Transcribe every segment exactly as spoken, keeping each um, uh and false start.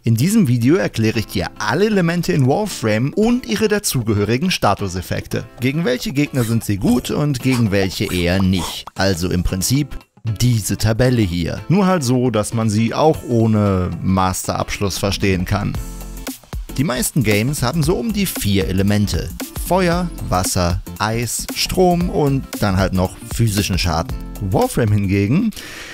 In diesem Video erkläre ich dir alle Elemente in Warframe und ihre dazugehörigen Statuseffekte. Gegen welche Gegner sind sie gut und gegen welche eher nicht. Also im Prinzip diese Tabelle hier. Nur halt so, dass man sie auch ohne Masterabschluss verstehen kann. Die meisten Games haben so um die vier Elemente. Feuer, Wasser, Eis, Strom und dann halt noch physischen Schaden. Warframe hingegen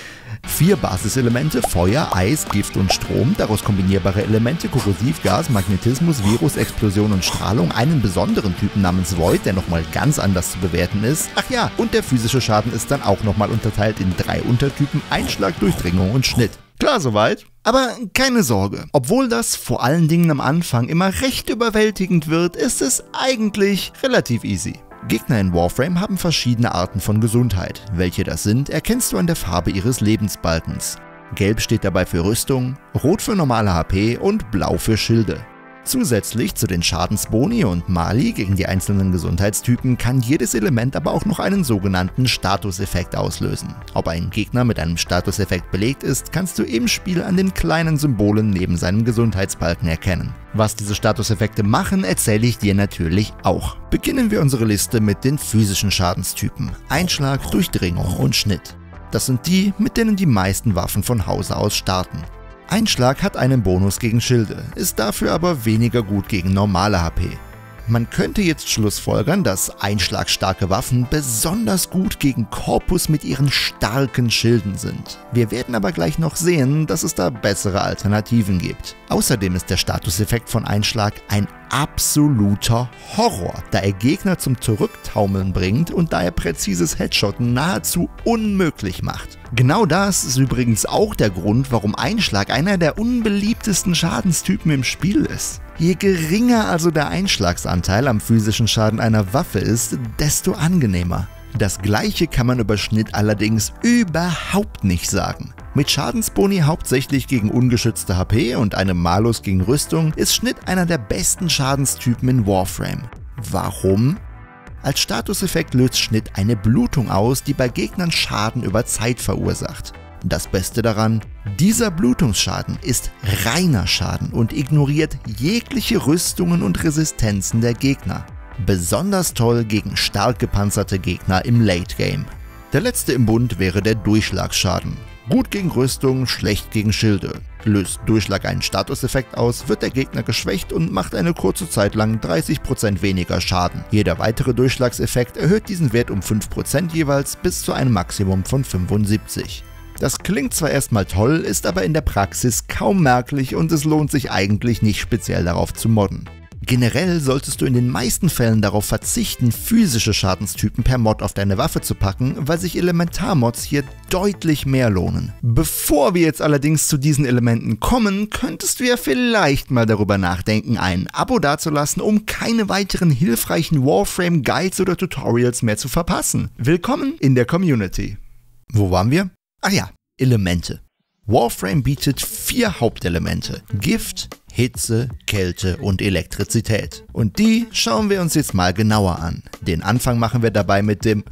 vier Basiselemente, Feuer, Eis, Gift und Strom, daraus kombinierbare Elemente, Korrosiv, Gas, Magnetismus, Virus, Explosion und Strahlung, einen besonderen Typen namens Void, der nochmal ganz anders zu bewerten ist. Ach ja, und der physische Schaden ist dann auch nochmal unterteilt in drei Untertypen, Einschlag, Durchdringung und Schnitt. Klar soweit? Aber keine Sorge, obwohl das vor allen Dingen am Anfang immer recht überwältigend wird, ist es eigentlich relativ easy. Gegner in Warframe haben verschiedene Arten von Gesundheit. Welche das sind, erkennst du an der Farbe ihres Lebensbalkens. Gelb steht dabei für Rüstung, Rot für normale H P und Blau für Schilde. Zusätzlich zu den Schadensboni und Mali gegen die einzelnen Gesundheitstypen kann jedes Element aber auch noch einen sogenannten Statuseffekt auslösen. Ob ein Gegner mit einem Statuseffekt belegt ist, kannst du im Spiel an den kleinen Symbolen neben seinem Gesundheitsbalken erkennen. Was diese Statuseffekte machen, erzähle ich dir natürlich auch. Beginnen wir unsere Liste mit den physischen Schadenstypen: Einschlag, Durchdringung und Schnitt. Das sind die, mit denen die meisten Waffen von Hause aus starten. Einschlag hat einen Bonus gegen Schilde, ist dafür aber weniger gut gegen normale H P. Man könnte jetzt schlussfolgern, dass einschlagstarke Waffen besonders gut gegen Korpus mit ihren starken Schilden sind. Wir werden aber gleich noch sehen, dass es da bessere Alternativen gibt. Außerdem ist der Statuseffekt von Einschlag ein absoluter Horror, da er Gegner zum Zurücktaumeln bringt und da er präzises Headshotten nahezu unmöglich macht. Genau das ist übrigens auch der Grund, warum Einschlag einer der unbeliebtesten Schadenstypen im Spiel ist. Je geringer also der Einschlagsanteil am physischen Schaden einer Waffe ist, desto angenehmer. Das gleiche kann man über Schnitt allerdings überhaupt nicht sagen. Mit Schadensboni hauptsächlich gegen ungeschützte H P und einem Malus gegen Rüstung ist Schnitt einer der besten Schadenstypen in Warframe. Warum? Als Statuseffekt löst Schnitt eine Blutung aus, die bei Gegnern Schaden über Zeit verursacht. Das Beste daran: dieser Blutungsschaden ist reiner Schaden und ignoriert jegliche Rüstungen und Resistenzen der Gegner. Besonders toll gegen stark gepanzerte Gegner im Late Game. Der letzte im Bund wäre der Durchschlagsschaden. Gut gegen Rüstung, schlecht gegen Schilde. Löst Durchschlag einen Statuseffekt aus, wird der Gegner geschwächt und macht eine kurze Zeit lang dreißig Prozent weniger Schaden. Jeder weitere Durchschlagseffekt erhöht diesen Wert um fünf Prozent jeweils bis zu einem Maximum von fünfundsiebzig. Das klingt zwar erstmal toll, ist aber in der Praxis kaum merklich und es lohnt sich eigentlich nicht speziell darauf zu modden. Generell solltest du in den meisten Fällen darauf verzichten, physische Schadenstypen per Mod auf deine Waffe zu packen, weil sich Elementarmods hier deutlich mehr lohnen. Bevor wir jetzt allerdings zu diesen Elementen kommen, könntest du ja vielleicht mal darüber nachdenken, ein Abo dazulassen, um keine weiteren hilfreichen Warframe-Guides oder Tutorials mehr zu verpassen. Willkommen in der Community. Wo waren wir? Ach ja, Elemente. Warframe bietet vier Hauptelemente: Gift, Hitze, Kälte und Elektrizität. Und die schauen wir uns jetzt mal genauer an. Den Anfang machen wir dabei mit dem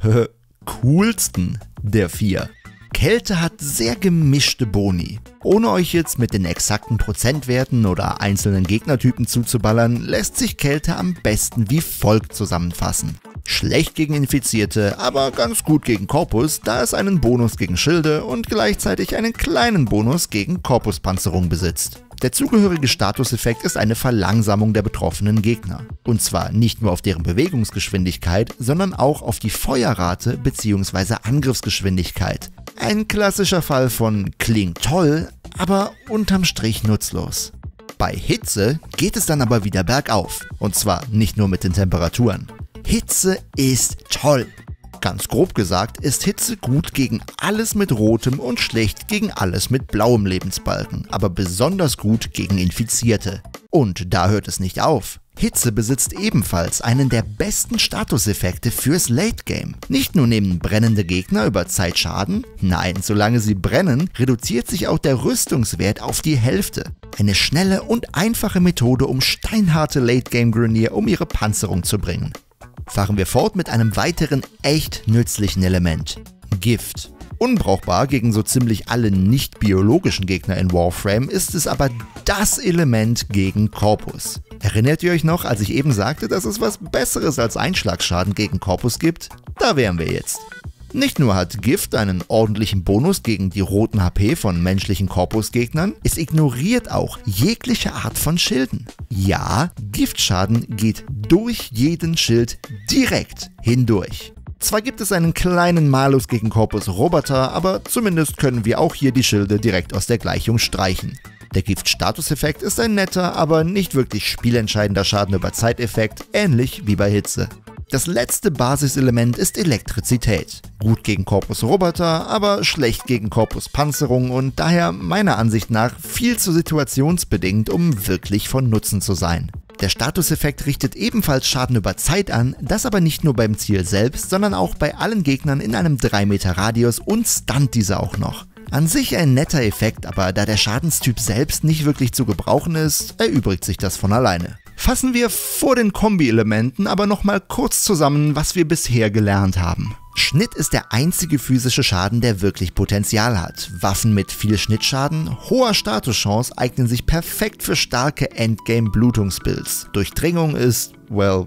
coolsten der vier. Kälte hat sehr gemischte Boni. Ohne euch jetzt mit den exakten Prozentwerten oder einzelnen Gegnertypen zuzuballern, lässt sich Kälte am besten wie folgt zusammenfassen. Schlecht gegen Infizierte, aber ganz gut gegen Korpus, da es einen Bonus gegen Schilde und gleichzeitig einen kleinen Bonus gegen Korpuspanzerung besitzt. Der zugehörige Statuseffekt ist eine Verlangsamung der betroffenen Gegner. Und zwar nicht nur auf deren Bewegungsgeschwindigkeit, sondern auch auf die Feuerrate bzw. Angriffsgeschwindigkeit. Ein klassischer Fall von klingt toll, aber unterm Strich nutzlos. Bei Hitze geht es dann aber wieder bergauf. Und zwar nicht nur mit den Temperaturen. Hitze ist toll. Ganz grob gesagt ist Hitze gut gegen alles mit rotem und schlecht gegen alles mit blauem Lebensbalken, aber besonders gut gegen Infizierte. Und da hört es nicht auf. Hitze besitzt ebenfalls einen der besten Statuseffekte fürs Late Game. Nicht nur nehmen brennende Gegner über Zeit Schaden, nein, solange sie brennen, reduziert sich auch der Rüstungswert auf die Hälfte. Eine schnelle und einfache Methode, um steinharte Late Game Grineer um ihre Panzerung zu bringen. Fahren wir fort mit einem weiteren echt nützlichen Element: Gift. Unbrauchbar gegen so ziemlich alle nicht biologischen Gegner in Warframe ist es aber das Element gegen Corpus. Erinnert ihr euch noch, als ich eben sagte, dass es was Besseres als Einschlagsschaden gegen Corpus gibt? Da wären wir jetzt. Nicht nur hat Gift einen ordentlichen Bonus gegen die roten H P von menschlichen Corpus-Gegnern, es ignoriert auch jegliche Art von Schilden. Ja, Giftschaden geht durch jeden Schild direkt hindurch. Zwar gibt es einen kleinen Malus gegen Corpus-Roboter, aber zumindest können wir auch hier die Schilde direkt aus der Gleichung streichen. Der Gift-Status-Effekt ist ein netter, aber nicht wirklich spielentscheidender Schaden über Zeiteffekt, ähnlich wie bei Hitze. Das letzte Basiselement ist Elektrizität. Gut gegen Corpus-Roboter, aber schlecht gegen Corpus-Panzerung und daher meiner Ansicht nach viel zu situationsbedingt, um wirklich von Nutzen zu sein. Der Statuseffekt richtet ebenfalls Schaden über Zeit an, das aber nicht nur beim Ziel selbst, sondern auch bei allen Gegnern in einem drei Meter Radius und stunt diese auch noch. An sich ein netter Effekt, aber da der Schadenstyp selbst nicht wirklich zu gebrauchen ist, erübrigt sich das von alleine. Fassen wir vor den Kombi-Elementen aber nochmal kurz zusammen, was wir bisher gelernt haben. Schnitt ist der einzige physische Schaden, der wirklich Potenzial hat. Waffen mit viel Schnittschaden, hoher Statuschance eignen sich perfekt für starke Endgame-Blutungsbuilds. Durchdringung ist, well,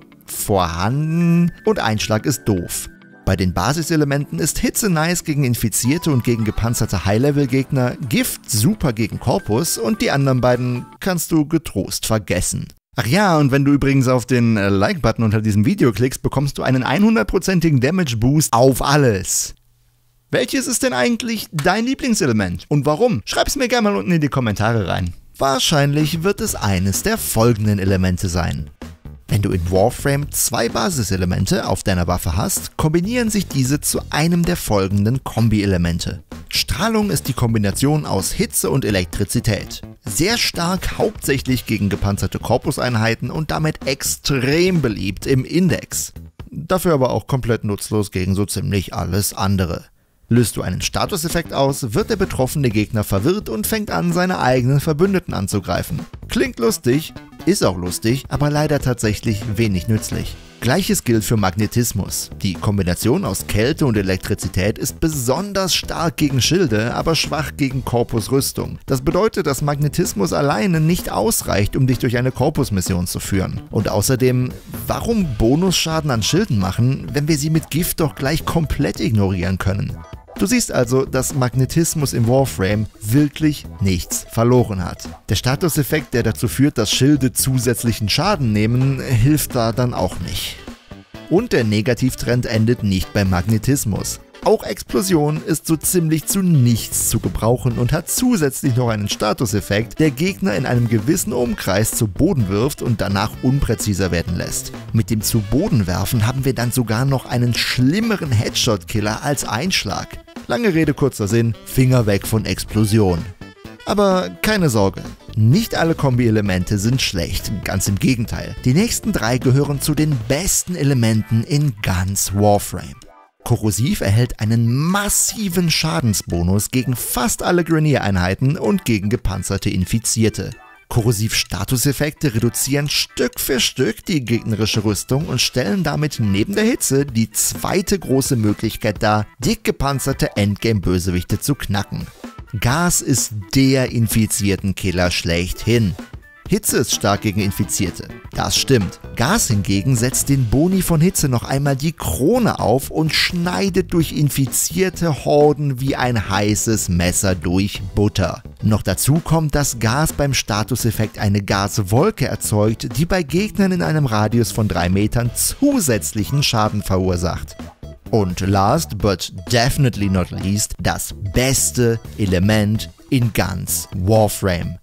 vorhanden und Einschlag ist doof. Bei den Basiselementen ist Hitze nice gegen Infizierte und gegen gepanzerte High-Level-Gegner, Gift super gegen Corpus und die anderen beiden kannst du getrost vergessen. Ach ja, und wenn du übrigens auf den äh, Like-Button unter diesem Video klickst, bekommst du einen hundertprozentigen Damage-Boost auf alles. Welches ist denn eigentlich dein Lieblingselement und warum? Schreib's mir gerne mal unten in die Kommentare rein. Wahrscheinlich wird es eines der folgenden Elemente sein. Wenn du in Warframe zwei Basiselemente auf deiner Waffe hast, kombinieren sich diese zu einem der folgenden Kombi-Elemente. Strahlung ist die Kombination aus Hitze und Elektrizität. Sehr stark hauptsächlich gegen gepanzerte Korpuseinheiten und damit extrem beliebt im Index. Dafür aber auch komplett nutzlos gegen so ziemlich alles andere. Löst du einen Statuseffekt aus, wird der betroffene Gegner verwirrt und fängt an, seine eigenen Verbündeten anzugreifen. Klingt lustig, ist auch lustig, aber leider tatsächlich wenig nützlich. Gleiches gilt für Magnetismus. Die Kombination aus Kälte und Elektrizität ist besonders stark gegen Schilde, aber schwach gegen Corpus-Rüstung. Das bedeutet, dass Magnetismus alleine nicht ausreicht, um dich durch eine Corpus-Mission zu führen. Und außerdem, warum Bonusschaden an Schilden machen, wenn wir sie mit Gift doch gleich komplett ignorieren können? Du siehst also, dass Magnetismus im Warframe wirklich nichts verloren hat. Der Statuseffekt, der dazu führt, dass Schilde zusätzlichen Schaden nehmen, hilft da dann auch nicht. Und der Negativtrend endet nicht beim Magnetismus. Auch Explosion ist so ziemlich zu nichts zu gebrauchen und hat zusätzlich noch einen Statuseffekt, der Gegner in einem gewissen Umkreis zu Boden wirft und danach unpräziser werden lässt. Mit dem zu Boden werfen haben wir dann sogar noch einen schlimmeren Headshot-Killer als Einschlag. Lange Rede, kurzer Sinn, Finger weg von Explosion. Aber keine Sorge, nicht alle Kombi-Elemente sind schlecht, ganz im Gegenteil. Die nächsten drei gehören zu den besten Elementen in ganz Warframe. Korrosiv erhält einen massiven Schadensbonus gegen fast alle Grineer-Einheiten und gegen gepanzerte Infizierte. Korrosiv-Statuseffekte reduzieren Stück für Stück die gegnerische Rüstung und stellen damit neben der Hitze die zweite große Möglichkeit dar, dick gepanzerte Endgame-Bösewichte zu knacken. Gas ist der infizierten Killer schlechthin. Hitze ist stark gegen Infizierte. Das stimmt. Gas hingegen setzt den Boni von Hitze noch einmal die Krone auf und schneidet durch infizierte Horden wie ein heißes Messer durch Butter. Noch dazu kommt, dass Gas beim Statuseffekt eine Gaswolke erzeugt, die bei Gegnern in einem Radius von drei Metern zusätzlichen Schaden verursacht. Und last but definitely not least, das beste Element in ganz Warframe: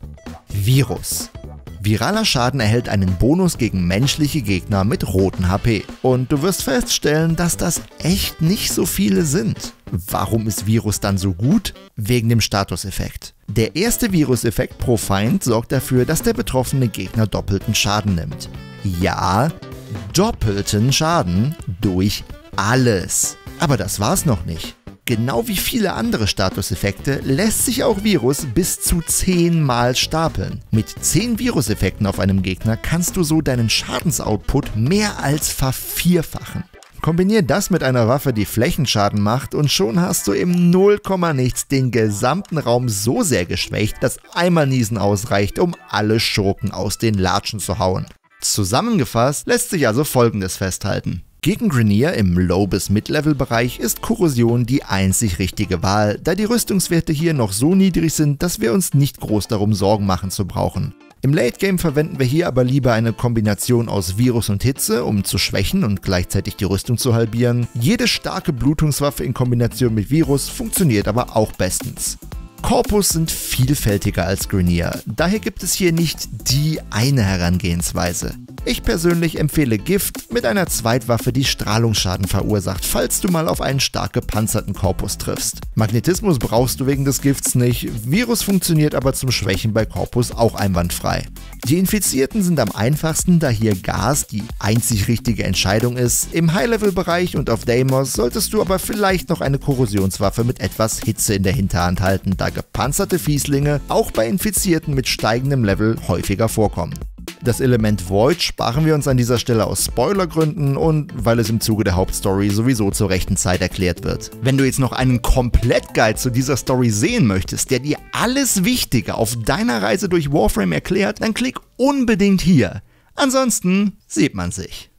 Virus. Viraler Schaden erhält einen Bonus gegen menschliche Gegner mit roten H P. Und du wirst feststellen, dass das echt nicht so viele sind. Warum ist Virus dann so gut? Wegen dem Statuseffekt. Der erste Viruseffekt pro Feind sorgt dafür, dass der betroffene Gegner doppelten Schaden nimmt. Ja, doppelten Schaden durch alles. Aber das war's noch nicht. Genau wie viele andere Statuseffekte lässt sich auch Virus bis zu zehn Mal stapeln. Mit zehn Viruseffekten auf einem Gegner kannst du so deinen Schadensoutput mehr als vervierfachen. Kombinier das mit einer Waffe, die Flächenschaden macht und schon hast du im null Komma nichts den gesamten Raum so sehr geschwächt, dass einmal Niesen ausreicht, um alle Schurken aus den Latschen zu hauen. Zusammengefasst lässt sich also Folgendes festhalten. Gegen Grineer im Low- bis Mid-Level-Bereich ist Korrosion die einzig richtige Wahl, da die Rüstungswerte hier noch so niedrig sind, dass wir uns nicht groß darum Sorgen machen zu brauchen. Im Late-Game verwenden wir hier aber lieber eine Kombination aus Virus und Hitze, um zu schwächen und gleichzeitig die Rüstung zu halbieren. Jede starke Blutungswaffe in Kombination mit Virus funktioniert aber auch bestens. Corpus sind vielfältiger als Grineer, daher gibt es hier nicht die eine Herangehensweise. Ich persönlich empfehle Gift mit einer Zweitwaffe, die Strahlungsschaden verursacht, falls du mal auf einen stark gepanzerten Corpus triffst. Magnetismus brauchst du wegen des Gifts nicht, Virus funktioniert aber zum Schwächen bei Corpus auch einwandfrei. Die Infizierten sind am einfachsten, da hier Gas die einzig richtige Entscheidung ist. Im High-Level-Bereich und auf Deimos solltest du aber vielleicht noch eine Korrosionswaffe mit etwas Hitze in der Hinterhand halten, da gepanzerte Fieslinge auch bei Infizierten mit steigendem Level häufiger vorkommen. Das Element Void sparen wir uns an dieser Stelle aus Spoilergründen und weil es im Zuge der Hauptstory sowieso zur rechten Zeit erklärt wird. Wenn du jetzt noch einen Komplettguide zu dieser Story sehen möchtest, der dir alles Wichtige auf deiner Reise durch Warframe erklärt, dann klick unbedingt hier. Ansonsten sieht man sich.